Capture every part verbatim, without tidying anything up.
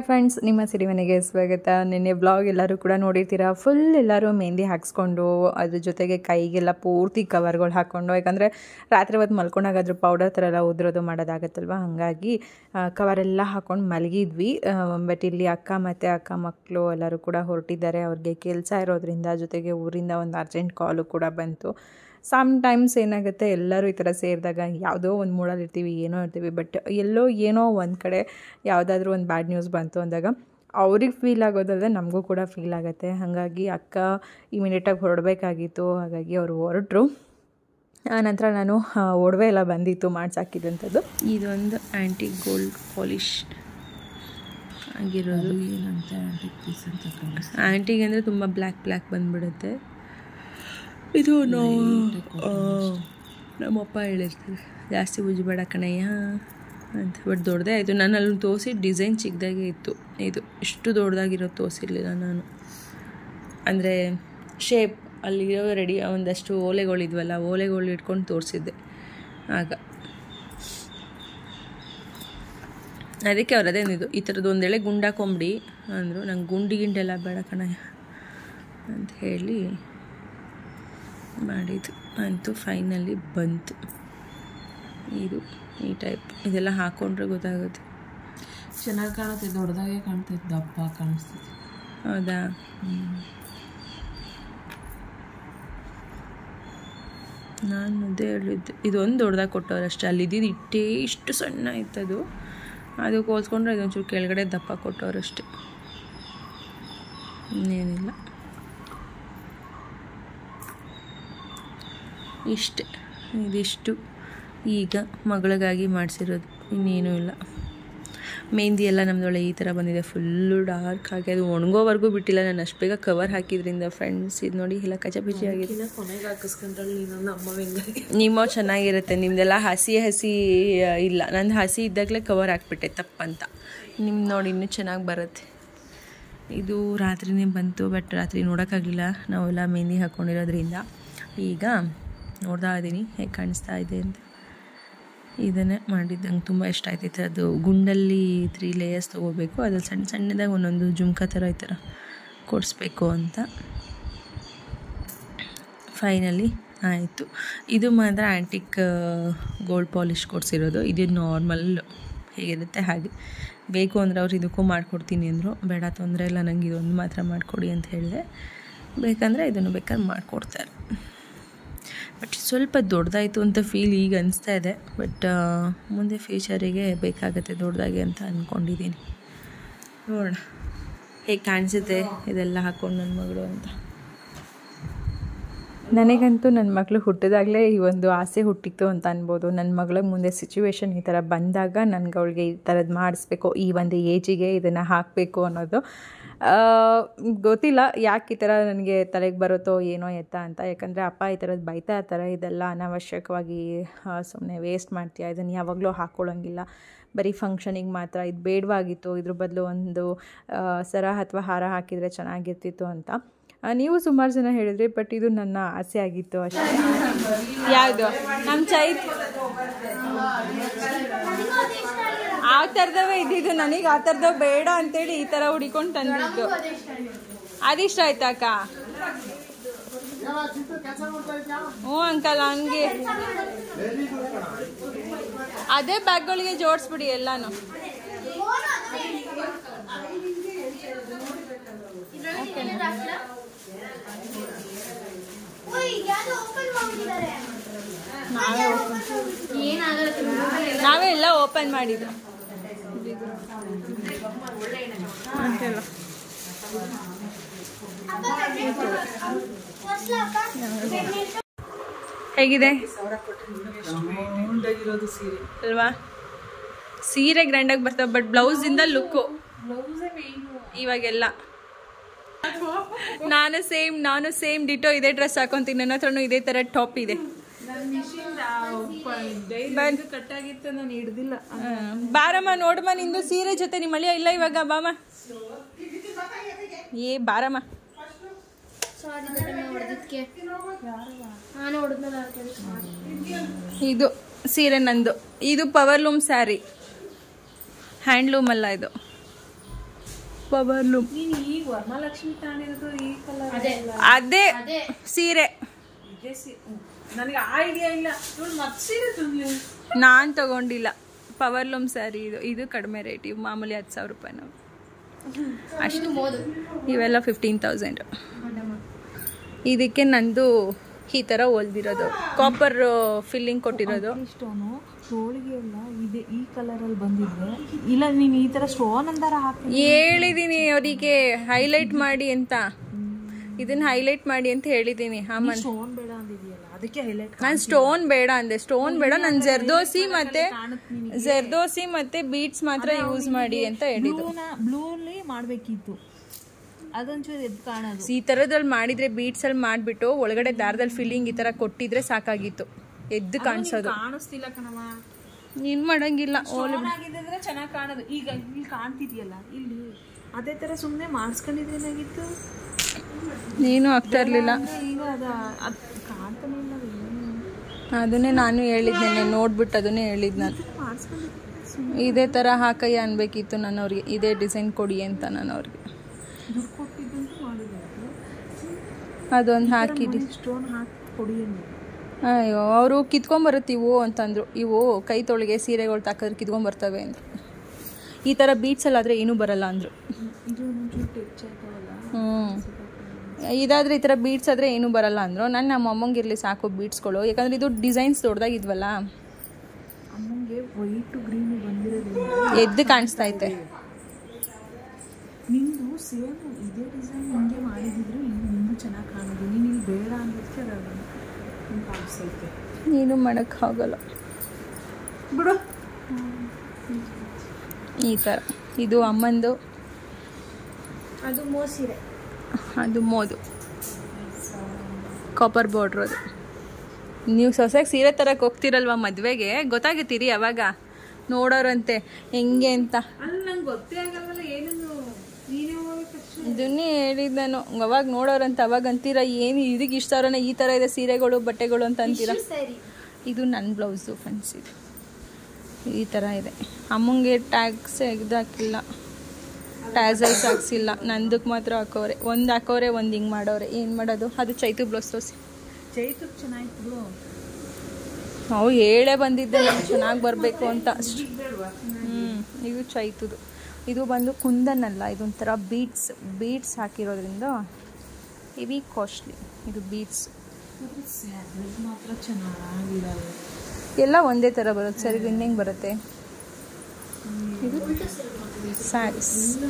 Friends, ನಿಮ್ಮ ಸಿರಿಮನೆಗೆ ಸ್ವಾಗತ. ನಿನ್ನೆ ಬ್ಲಾಗ್ ಎಲ್ಲರೂ ಕೂಡ ನೋಡಿರ್ತೀರ. ಫುಲ್ ಎಲ್ಲರೂ ಮೆಹಂದಿ ಹಾಕ್ಸ್ಕೊಂಡು ಅದ್ರ ಜೊತೆಗೆ ಕೈಗೆಲ್ಲ ಪೂರ್ತಿ ಕವರ್ಗಳು ಹಾಕ್ಕೊಂಡು, ಯಾಕಂದರೆ ರಾತ್ರಿ ಹೊತ್ತು ಮಲ್ಕೊಂಡಾಗಾದ್ರೂ ಪೌಡರ್ ಥರ ಎಲ್ಲ ಉದ್ರೋದು ಮಾಡೋದಾಗತ್ತಲ್ವ, ಹಾಗಾಗಿ ಕವರೆಲ್ಲ ಹಾಕ್ಕೊಂಡು ಮಲಗಿದ್ವಿ. ಬಟ್ ಇಲ್ಲಿ ಅಕ್ಕ ಮತ್ತು ಅಕ್ಕ ಮಕ್ಕಳು ಎಲ್ಲರೂ ಕೂಡ ಹೊರಟಿದ್ದಾರೆ. ಅವ್ರಿಗೆ ಕೆಲಸ ಇರೋದ್ರಿಂದ, ಜೊತೆಗೆ ಊರಿಂದ ಒಂದು ಅರ್ಜೆಂಟ್ ಕಾಲು ಕೂಡ ಬಂತು. ಸಮ್ ಟೈಮ್ಸ್ ಏನಾಗುತ್ತೆ, ಎಲ್ಲರೂ ಈ ಥರ ಸೇರಿದಾಗ ಯಾವುದೋ ಒಂದು ಮೂಡಲ್ಲಿ ಇರ್ತೀವಿ, ಏನೋ ಇರ್ತೀವಿ, ಬಟ್ ಎಲ್ಲೋ ಏನೋ ಒಂದು ಕಡೆ ಯಾವುದಾದ್ರೂ ಒಂದು ಬ್ಯಾಡ್ ನ್ಯೂಸ್ ಬಂತು ಅಂದಾಗ ಅವ್ರಿಗೆ ಫೀಲ್ ಆಗೋದಲ್ಲದೆ ನಮಗೂ ಕೂಡ ಫೀಲ್ ಆಗುತ್ತೆ. ಹಾಗಾಗಿ ಅಕ್ಕ ಇಮಿಡಿಯೇಟಾಗಿ ಹೊರಡಬೇಕಾಗಿತ್ತು, ಹಾಗಾಗಿ ಅವರು ಹೊರಟರು. ಆನಂತರ ನಾನು ಒಡವೆ ಎಲ್ಲ ಬಂದಿತ್ತು ಮಾಡಿಸಾಕಿದ್ದಂಥದ್ದು. ಇದೊಂದು ಆ್ಯಂಟಿಕ್ ಗೋಲ್ಡ್ ಪಾಲಿಶ್ ಆಗಿರೋದು. ಏನಂತ ಆ್ಯಂಟಿಕ್ ಪೀಸ್ ಅಂತ ಕಾಣಿಸ್ತು. ಆ್ಯಂಟಿಕ್ ಅಂದರೆ ತುಂಬ ಬ್ಲ್ಯಾಕ್ ಬ್ಲ್ಯಾಕ್ ಬಂದುಬಿಡುತ್ತೆ. ಇದು ನಾವು ನಮ್ಮಪ್ಪ ಹೇಳಿರ್ತೀವಿ, ಜಾಸ್ತಿ ಉಜ್ಬೇಡ ಕಣಯ್ಯ ಅಂತ. ಬಟ್ ದೊಡ್ಡದೇ ಆಯಿತು. ನಾನು ಅಲ್ಲಿ ತೋರಿಸಿ ಡಿಸೈನ್ ಚಿಕ್ಕದಾಗೆ ಇತ್ತು. ಇದು ಇಷ್ಟು ದೊಡ್ಡದಾಗಿರೋದು ತೋರಿಸಿರ್ಲಿಲ್ಲ ನಾನು. ಅಂದರೆ ಶೇಪ್ ಅಲ್ಲಿರೋ ರೆಡಿ ಒಂದಷ್ಟು ಓಲೆಗಳಿದ್ವಲ್ಲ, ಓಲೆಗಳು ಇಟ್ಕೊಂಡು ತೋರಿಸಿದ್ದೆ ಆಗ. ಅದಕ್ಕೆ ಅವ್ರು ಅದೇನಿದು ಈ ಥರದ್ದು ಒಂದೇಳೆ ಗುಂಡಾಕೊಂಬಿಡಿ ಅಂದರು. ನಂಗೆ ಗುಂಡಿ ಗಿಂಡೆಲ್ಲ ಬೇಡ ಕಣಯ್ಯ ಅಂತ ಹೇಳಿ ಮಾಡಿದ್ದು. ಅಂತೂ ಫೈನಲಿ ಬಂತು. ಇದು ಈ ಟೈಪ್ ಇದೆಲ್ಲ ಹಾಕ್ಕೊಂಡ್ರೆ ಗೊತ್ತಾಗುತ್ತೆ. ಚೆನ್ನಾಗಿ ಕಾಣುತ್ತೆ, ದೊಡ್ಡದಾಗೆ ಕಾಣ್ತೈತೆ, ದಪ್ಪ ಕಾಣಿಸ್ತೈತೆ. ಹೌದಾ? ನಾನು ಅದೇ ಹೇಳಿದ್ದೆ, ಇದೊಂದು ದೊಡ್ಡದಾಗಿ ಕೊಟ್ಟವ್ರು ಅಷ್ಟೇ. ಅಲ್ಲಿ ಇದ್ದಿದ್ದು ಇಟ್ಟೇ ಇಷ್ಟು ಸಣ್ಣ ಇತ್ತದು. ಅದಕ್ಕೆ ಹೋಲ್ಸ್ಕೊಂಡ್ರೆ ಇದೊಂಚೂರು ಕೆಳಗಡೆ ದಪ್ಪ ಕೊಟ್ಟವ್ರು ಅಷ್ಟೇ, ಇನ್ನೇನಿಲ್ಲ. ಇಷ್ಟೇ, ಇದಿಷ್ಟು ಈಗ ಮಗಳಿಗಾಗಿ ಮಾಡಿಸಿರೋದು, ಇನ್ನೇನೂ ಇಲ್ಲ. ಮೆಹಂದಿ ಎಲ್ಲ ನಮ್ಮದೊಳ್ಳೆ ಈ ಥರ ಬಂದಿದೆ, ಫುಲ್ಲು ಡಾರ್ಕ್ ಆಗಿ. ಅದು ಒಣಗೋವರೆಗೂ ಬಿಟ್ಟಿಲ್ಲ. ನಾನು ಅಷ್ಟು ಬೇಗ ಕವರ್ ಹಾಕಿದ್ರಿಂದ ಫ್ರೆಂಡ್ಸ್. ಇದು ನೋಡಿ ಎಲ್ಲ ಕಚಪಿಚಿ ಆಗಿದೆ. ಕೊನೆಗೆ ಹಾಕಿಸ್ಕೊಂಡ್ರೆ ನೀನು ಅಮ್ಮ ಹೆಂಗೆ ನಿಮ್ಮ ಚೆನ್ನಾಗಿರುತ್ತೆ, ನಿಮ್ಮದೆಲ್ಲ ಹಸಿ ಹಸಿ ಇಲ್ಲ. ನಂದು ಹಸಿ ಇದ್ದಾಗಲೇ ಕವರ್ ಹಾಕ್ಬಿಟ್ಟೆ ತಪ್ಪಂತ. ನಿಮ್ದು ನೋಡಿ ಇನ್ನೂ ಚೆನ್ನಾಗಿ ಬರುತ್ತೆ. ಇದು ರಾತ್ರಿನೇ ಬಂತು, ಬಟ್ ರಾತ್ರಿ ನೋಡೋಕ್ಕಾಗಲಿಲ್ಲ, ನಾವೆಲ್ಲ ಮೆಹಂದಿ ಹಾಕ್ಕೊಂಡಿರೋದ್ರಿಂದ. ಈಗ ನೋಡ್ತಾ ಇದ್ದೀನಿ ಹೇಗೆ ಕಾಣಿಸ್ತಾ ಇದೆ ಅಂತ. ಇದನ್ನೇ ಮಾಡಿದ್ದು ನಂಗೆ ತುಂಬ ಇಷ್ಟ ಆಯ್ತೈತೆ. ಅದು ಗುಂಡಲ್ಲಿ ತ್ರೀ ಲೇಯರ್ಸ್ ತೊಗೋಬೇಕು, ಅದ್ರಲ್ಲಿ ಸಣ್ಣ ಸಣ್ಣದಾಗಿ ಒಂದೊಂದು ಜುಮ್ಕ ಥರ ಈ ಥರ ಕೊಡಿಸ್ಬೇಕು ಅಂತ. ಫೈನಲಿ ಆಯಿತು. ಇದು ಮಾತ್ರ ಆ್ಯಂಟಿಕ್ ಗೋಲ್ಡ್ ಪಾಲಿಶ್ ಕೊಡಿಸಿರೋದು. ಇದು ನಾರ್ಮಲ್ ಹೇಗಿರುತ್ತೆ ಹಾಗೆ. ಬೇಕು ಅಂದರೆ ಅವ್ರು ಇದಕ್ಕೂ ಮಾಡಿಕೊಡ್ತೀನಿ ಅಂದರು. ಬೇಡ ತೊಂದರೆ ಇಲ್ಲ, ನನಗೆ ಇದೊಂದು ಮಾತ್ರ ಮಾಡಿಕೊಡಿ ಅಂತ ಹೇಳಿದೆ. ಬೇಕಂದರೆ ಇದನ್ನು ಬೇಕಾದ್ರೆ ಮಾಡಿಕೊಡ್ತಾರೆ. ಬಟ್ ಸ್ವಲ್ಪ ದೊಡ್ಡದಾಯಿತು ಅಂತ ಫೀಲ್ ಈಗ ಅನಿಸ್ತಾ ಇದೆ. ಬಟ್ ಮುಂದೆ ಫ್ಯೂಚರಿಗೆ ಬೇಕಾಗುತ್ತೆ ದೊಡ್ಡದಾಗಿ ಅಂತ ಅಂದ್ಕೊಂಡಿದ್ದೀನಿ. ನೋಡೋಣ ಹೇಗೆ ಕಾಣಿಸುತ್ತೆ ಇದೆಲ್ಲ ಹಾಕ್ಕೊಂಡು ನನ್ನ ಮಗಳು ಅಂತ. ನನಗಂತೂ ನನ್ನ ಮಗಳು ಹುಟ್ಟಿದಾಗಲೇ ಈ ಒಂದು ಆಸೆ ಹುಟ್ಟಿತ್ತು ಅಂತ ಅನ್ಬೋದು. ನನ್ನ ಮಗಳಿಗೆ ಮುಂದೆ ಸಿಚುವೇಶನ್ ಈ ಥರ ಬಂದಾಗ ನನಗೆ ಅವಳಿಗೆ ಈ ಥರದ್ದು ಮಾಡಿಸ್ಬೇಕು, ಈ ಒಂದು ಏಜಿಗೆ ಇದನ್ನು ಹಾಕಬೇಕು ಅನ್ನೋದು. ಗೊತ್ತಿಲ್ಲ ಯಾಕೆ ಈ ಥರ ನನಗೆ ತಲೆಗೆ ಬರುತ್ತೋ ಏನೋ ಎತ್ತ ಅಂತ. ಯಾಕಂದರೆ ಅಪ್ಪ ಈ ಥರದ್ದು ಬೈತಾ ಇರ್ತಾರೆ, ಇದೆಲ್ಲ ಅನಾವಶ್ಯಕವಾಗಿ ಸುಮ್ಮನೆ ವೇಸ್ಟ್ ಮಾಡ್ತೀಯ, ಇದನ್ನು ಯಾವಾಗಲೂ ಹಾಕ್ಕೊಳ್ಳೋಂಗಿಲ್ಲ, ಬರೀ ಫಂಕ್ಷನಿಗೆ ಮಾತ್ರ, ಇದು ಬೇಡವಾಗಿತ್ತು, ಇದ್ರ ಬದಲು ಒಂದು ಸರ ಅಥವಾ ಹಾರ ಹಾಕಿದರೆ ಚೆನ್ನಾಗಿರ್ತಿತ್ತು ಅಂತ ನೀವು ಸುಮಾರು ಜನ ಹೇಳಿದ್ರಿ. ಬಟ್ ಇದು ನನ್ನ ಆಸೆ ಆಗಿತ್ತು ಅಷ್ಟೇ. ಯಾವುದು ನಮ್ಮ ಚೈತ್ ಆ ಥರದವೇ ಇದ್ದಿದ್ದು. ನನಗೆ ಆ ಥರದವ್ ಬೇಡ ಅಂತೇಳಿ ಈ ಥರ ಹುಡಿಕೊಂಡು ತಂದಿದ್ದು. ಅದಿಷ್ಟ ಆಯ್ತಾ ಅಕ್ಕ? ಹ್ಞೂ ಅಂಕಲ್, ಹಂಗೆ ಅದೇ ಬ್ಯಾಗ್ಗಳಿಗೆ ಜೋಡಿಸ್ಬಿಡಿ ಎಲ್ಲಾನು. ನಾವೇ ಎಲ್ಲ ಓಪನ್ ಮಾಡಿದ್ದು ಅಂತೆಲ್ಲ. ಹೇಗಿದೆ ಅಲ್ವಾ? ಸೀರೆ ಗ್ರ್ಯಾಂಡಾಗಿ ಬರ್ತವೆ, ಬಟ್ ಬ್ಲೌಸಿಂದ ಲುಕ್ಕು ಇವಾಗೆಲ್ಲ. ನಾನು ಸೇಮ್ ನಾನು ಸೇಮ್ ಡಿಟೋ ಇದೇ ಡ್ರೆಸ್ ಹಾಕೊಂತೀನಿ. ನನ್ನ ಹತ್ರನೂ ಇದೇ ಥರ ಟಾಪ್ ಇದೆ. ಕಟ್ಟಾಗಿತ್ತು, ನಾನು ಹಿಡ್ದಿಲ್ಲ. ಬಾರಮ್ಮ ನೋಡಮ್ಮ, ನಿಂದು ಸೀರೆ ಜೊತೆ ನಿಮ್ಮ ಮಳೆಯ ಇಲ್ಲ ಇವಾಗ. ಬಾಮ ಏ ಬಾರಮ್ಮ. ಇದು ಸೀರೆ ನಂದು. ಇದು ಪವರ್ಲೂಮ್ ಸ್ಯಾರಿ, ಹ್ಯಾಂಡ್ಲೂಮ್ ಅಲ್ಲ ಇದು. Power loom. ನೀನು ಈಗ ವರಮಹಾಲಕ್ಷ್ಮಿ ತಾಣಿರೋದು ಈ ಕಲರ್ ಅದೇ ಸೀರೆ ನನಗೆ ಐಡಿಯಾ ಇಲ್ಲ. ಇವಳು ಮತ್ತೆ ಸೀರೆ ತಂದ್ಲು. ನಾನು ತಗೊಂಡಿಲ್ಲ. ಪವರ್ ಲೂಮ್ ಸ್ಯಾರಿ ಇದು. ಇದು ಕಡಿಮೆ ರೇಟ್. ಇವು ಮಾಮೂಲಿ ಹತ್ತು ಸಾವಿರ ರೂಪಾಯಿ ನಾವು ಅಷ್ಟು. ಇವೆಲ್ಲ ಫಿಫ್ಟೀನ್ ತೌಸಂಡ್. ಇದಕ್ಕೆ ನಂದು ಈ ಥರ ಹೊಲ್ದಿರೋದು ಕಾಪರ್ ಫಿಲ್ಲಿಂಗ್ ಕೊಟ್ಟಿರೋದು. ಸ್ಟೋನು ತೋಳಿಗೆ ಎಲ್ಲ ಇದೆ ಈ ಕಲರಲ್ಲಿ ಬಂದಿದ್ರೆ ಇಲ್ಲ ನೀನು ಈ ಥರ ಸ್ಟೋನ್ ಅಂತಾರ ಹಾಕಿ ಹೇಳಿದ್ದೀನಿ ಅವರಿಗೆ ಹೈಲೈಟ್ ಮಾಡಿ ಅಂತ. ಇದನ್ನ ಹೈಲೈಟ್ ಮಾಡಿ ಅಂತ ಹೇಳಿದ್ದೀನಿ. ಆಮೇಲೆ ಸ್ಟೋನ್ ಬೇಡ ಅಂದಿದೆಯಲ್ಲ ಅದಕ್ಕೆ ಹೈಲೈಟ್. ನಾನು ಸ್ಟೋನ್ ಬೇಡ ಅಂದೆ. ಸ್ಟೋನ್ ಬೇಡ, ನಾನು ಜರ್ದೋಸಿ ಮತ್ತೆ ಜರ್ದೋಸಿ ಮತ್ತೆ ಬೀಟ್ಸ್ ಮಾತ್ರ ಯೂಸ್ ಮಾಡಿ ಅಂತ ಹೇಳಿದ್ದು. ಬ್ಲೂಲಿ ಮಾಡಬೇಕಿತ್ತು, ಅದೊಂಚೂರು ಎದ್ದು ಕಾಣೋದು. ಈ ಥರದಲ್ಲಿ ಮಾಡಿದರೆ ಬೀಟ್ಸಲ್ಲಿ ಮಾಡಿಬಿಟ್ಟು ಒಳಗಡೆ ದಾರದಲ್ಲಿ ಫಿಲ್ಲಿಂಗ್ ಈ ಥರ ಕೊಟ್ಟಿದ್ರೆ ಸಾಕಾಗಿತ್ತು. ಎದ್ದು ಕಾಣಿಸೋದು ಕಾಣಿಸ್ತಿಲ್ಲ ಕಣವ. ಏನು ಮಾಡೋಂಗಿಲ್ಲ. ಆಗಿದ್ರೆ ಚೆನ್ನಾಗಿ ಕಾಣೋದು. ಈಗ ಇಲ್ಲಿ ಕಾಣ್ತಿದ್ಯಲ್ಲ ಇಲ್ಲಿ ಅದೇ ಥರ ಸುಮ್ಮನೆ ಮಾಡಿಸ್ಕೊಂಡಿದ್ರೆ ಏನಾಗಿತ್ತು, ನೀನು ಆಗ್ತಾ ಇರಲಿಲ್ಲ. ಈಗ ಅದು ಅದು ಕಾಣ್ತಾನೆ ಇಲ್ಲ. ಅದನ್ನೇ ನಾನು ಹೇಳಿದ್ದೆ, ನೋಡ್ಬಿಟ್ಟು ಅದನ್ನೇ ಹೇಳಿದ್ದು ನಾನು. ಇದೇ ಥರ ಹಾಕಯ್ಯ ಅನ್ಬೇಕಿತ್ತು ನಾನು ಅವ್ರಿಗೆ. ಇದೇ ಡಿಸೈನ್ ಕೊಡಿ ಅಂತ ನಾನು ಅವ್ರಿಗೆ ದುಡ್ಡು ಕೊಟ್ಟಿದ್ದಂತೂ ಮಾಡಿದ್ರು. ಅದೊಂದು ಹಾಕಿದ್ವಿ. ಸ್ಟೋನ್ ಹಾಕಿ ಕೊಡಿ. ಅಯ್ಯೋ ಅವರು ಕಿತ್ಕೊಂಬರುತ್ತೆ ಇವು ಅಂತಂದರು. ಇವು ಕೈ ತೊಳೆಗೆ ಸೀರೆಗಳು ತಾಕಿದ್ರೆ ಕಿತ್ಕೊಂಬರ್ತವೆ ಅಂದರು. ಈ ಥರ ಬೀಟ್ಸಲ್ಲಾದರೆ ಏನೂ ಬರಲ್ಲ ಅಂದರು. ಹ್ಞೂ ಇದಾದರೆ ಈ ಥರ ಬೀಟ್ಸ್ ಆದರೆ ಏನೂ ಬರಲ್ಲ ಅಂದರು. ನಾನು ನಮ್ಮ ಅಮ್ಮಂಗೆ ಇರಲಿ ಸಾಕು ಬೀಟ್ಸ್ಗಳು, ಯಾಕಂದರೆ ಇದು ಡಿಸೈನ್ಸ್ ದೊಡ್ಡದಾಗಿದ್ವಲ್ಲ. ಅಮ್ಮಂಗೆ ವೈಟು ಗ್ರೀನು ಬಂದಿರೋದು ಎದ್ದು ಕಾಣಿಸ್ತೈತೆ. ನಿಂದು ಸೇಮ್ ಇದೇ ಡಿಸೈನ್ ಹಿಂಗೆ ಮಾಡಿದಿದ್ರು ಇಲ್ಲಿ ನಿಂದು ಚೆನ್ನಾಗಿ ಕಾಣೋದು. ನೀನು ಇಲ್ಲಿ ಬೇಡ ಅಂದಕ್ಕೆ ಅದು ಕಾಣಿಸ್ತೈತೆ. ನೀನು ಮಾಡೋಕ್ಕಾಗಲ್ಲ ಬಿಡು. ಈ ಥರ ಇದು ಅಮ್ಮಂದು. ಅದು ಮೋಸೀರೆ, ಅದು ಮೋದು ಕಾಪರ್ ಬಾರ್ಡ್ರ್. ಅದು ನೀವು ಸೊಸೆಗೆ ಸೀರೆ ತರಕ್ಕೆ ಹೋಗ್ತಿರಲ್ವ ಮದುವೆಗೆ, ಗೊತ್ತಾಗುತ್ತೀರಿ ಅವಾಗ ನೋಡೋರಂತೆ ಹೆಂಗೆ ಅಂತ. ಅಲ್ಲಿ ನಂಗೆ ಗೊತ್ತೇ ಆಗಲ್ಲ ಏನನ್ನು. ನೀನೇ ಹೋಗ್ಬೇಕು ಇದನ್ನೇ ಹೇಳಿದ್ದು ನಾನು. ಅವಾಗ ನೋಡೋರಂತ ಅವಾಗ ಅಂತೀರ ಏನು ಇದಕ್ಕೆ ಇಷ್ಟ ಅವರನ್ನ ಈ ಥರ ಇದೆ ಸೀರೆಗಳು ಬಟ್ಟೆಗಳು ಅಂತ ಅಂತೀರ. ಇದು ನನ್ನ ಬ್ಲೌಸು ಫ್ರೆಂಡ್ಸ್. ಇದು ಈ ಥರ ಇದೆ. ಅಮ್ಮಂಗೆ ಟ್ಯಾಗ್ಸ್ ತೆಗ್ದಾಕಿಲ್ಲ, ಟ್ಯಾಸಲ್ಸ್ ಹಾಕ್ಸಿಲ್ಲ. ನಂದಕ್ಕೆ ಮಾತ್ರ ಹಾಕೋರೆ. ಒಂದು ಹಾಕೋರೆ, ಒಂದು ಹಿಂಗೆ ಮಾಡೋರೆ. ಏನು ಮಾಡೋದು. ಅದು ಚೈತು ಬ್ಲೌಸ್ ತೋರಿಸಿ. ಚೈತು ಚೆನ್ನಾಗಿತ್ತು. ನಾವು ಹೇಳೇ ಬಂದಿದ್ದೆ ನಾನು ಚೆನ್ನಾಗಿ ಬರಬೇಕು ಅಂತ ಅಷ್ಟು. ಹ್ಞೂ ಇದು ಚೈತುದು. ಇದು ಬಂದು ಕುಂದನ್ ಅಲ್ಲ, ಇದೊಂಥರ ಬೀಟ್ಸ್ ಬೀಟ್ಸ್ ಹಾಕಿರೋದ್ರಿಂದ ಹೆವಿ ಕಾಸ್ಟ್ಲಿ. ಇದು ಬೀಟ್ಸ್ ಮಾತ್ರ ಚೆನ್ನಾಗಿರಲ್ಲ. ಎಲ್ಲ ಒಂದೇ ಥರ ಬರುತ್ತೆ ಸರ್. ಇದು ಇನ್ನೇನು ಬರುತ್ತೆ. ಇದು ಸ್ಯಾರೀಸ್